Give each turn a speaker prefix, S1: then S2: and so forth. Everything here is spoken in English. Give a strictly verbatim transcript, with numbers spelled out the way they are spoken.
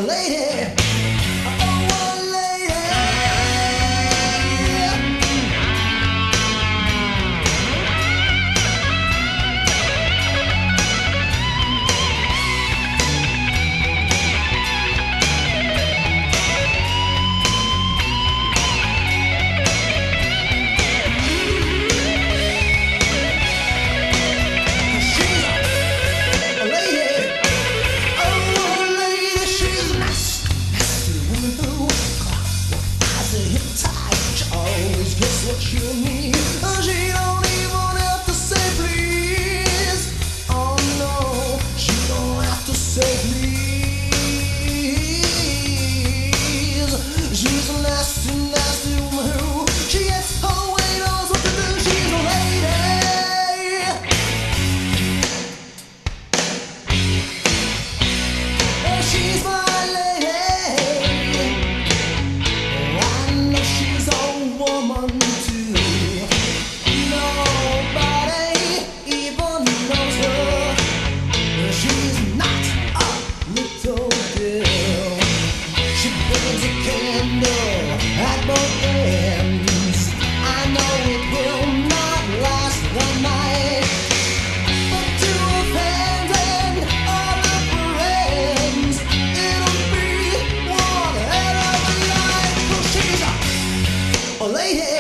S1: lady. Oh, a lady. What you need, she don't even have to say please. Oh no, she don't have to say please. She's a nasty, nasty woman who she gets her way, knows what to do. She's a lady. Oh, she's my lady. Oh, I know she's a woman. At both ends, I know it will not last the night, but to her fans and other friends, it'll be one hell of a night. 'Cause she's a, a lady.